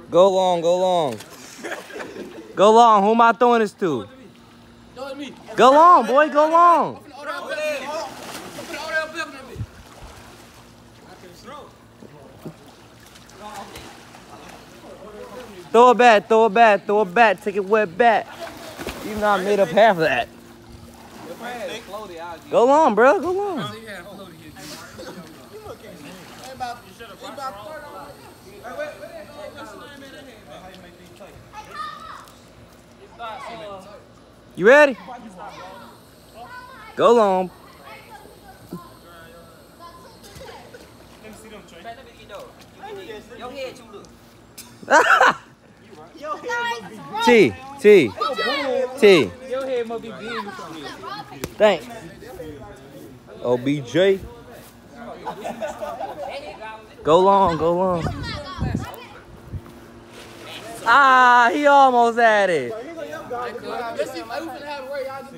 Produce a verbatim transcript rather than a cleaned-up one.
Go long, go long. Go long. Who am I throwing this to? Go long, boy. Go long. Throw it back, throw it back, throw it back. Take it wet back. You know I made up half of that. Go long, bro. Go long. You ready? Go long. T, T, T. Your head must be big. Thanks. O B J. Go long, go long. Ah, he almost had it.